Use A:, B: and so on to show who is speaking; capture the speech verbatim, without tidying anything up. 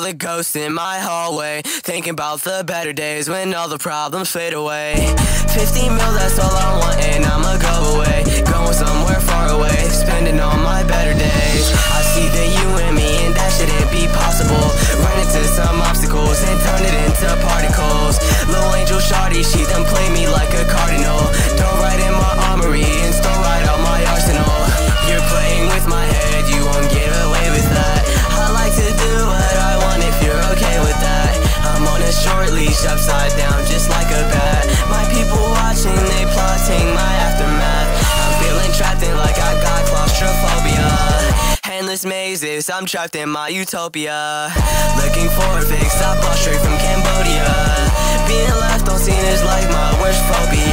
A: the ghosts in my hallway, thinking about the better days when all the problems fade away. Fifteen mil, that's all I want, and I'ma go away, going somewhere far away, spending all my better days. I see that you and me, and that shouldn't be possible. Run into some obstacles and turn it into particles. Little angel shawty, she done play me like a cardinal. Don't ride in my armory and stole right out my arsenal. You're playing with my head, you won't get away with that. I like to do what I want if you're okay with that. I'm on a short leash, upside down, just like a bat. My people watching, they plotting my aftermath. I'm feeling trapped in like I got claustrophobia. Endless mazes, I'm trapped in my utopia. Looking for a fix, I bought straight from Cambodia. Being left on scene is like my worst phobia.